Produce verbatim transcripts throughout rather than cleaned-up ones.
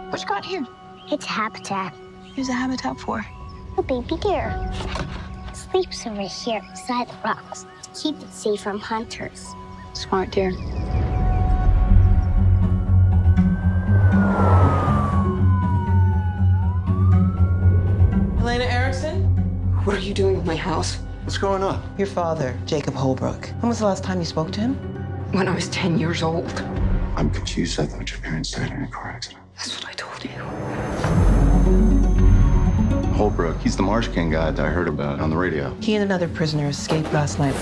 What you got here? It's habitat. Here's a habitat for? A baby deer. It sleeps over here beside the rocks to keep it safe from hunters. Smart deer. Elena Erickson? What are you doing with my house? What's going on? Your father, Jacob Holbrook. When was the last time you spoke to him? When I was ten years old. I'm confused. I thought your parents died in a car accident. That's what I told you. Holbrook, he's the Marsh King guy that I heard about on the radio. He and another prisoner escaped last night.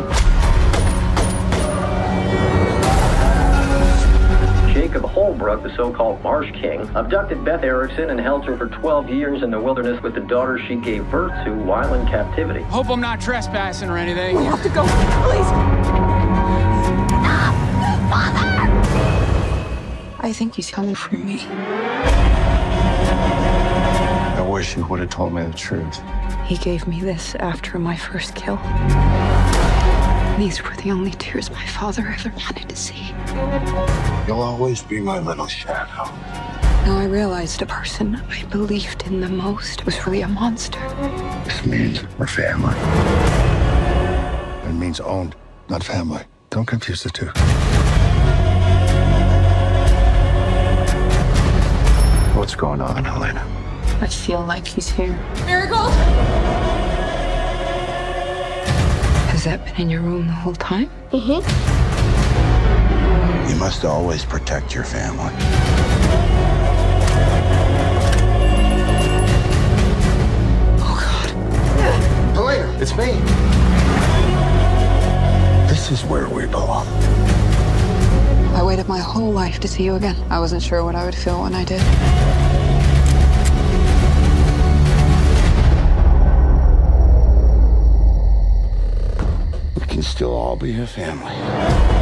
Jacob Holbrook, the so-called Marsh King, abducted Beth Erickson and held her for twelve years in the wilderness with the daughter she gave birth to while in captivity. Hope I'm not trespassing or anything. We have to go, please. Stop! Father! I think he's coming for me. I wish you would have told me the truth. He gave me this after my first kill. These were the only tears my father ever wanted to see. You'll always be my little shadow. Now I realized the person I believed in the most was really a monster. This means we're family. It means owned, not family. Don't confuse the two. What's going on, Elena? I feel like he's here. Marigold! Has that been in your room the whole time? Mm-hmm. You must always protect your family. Oh, God. Elena, it's me. This is where we belong. I waited my whole life to see you again. I wasn't sure what I would feel when I did. We can still all be a family.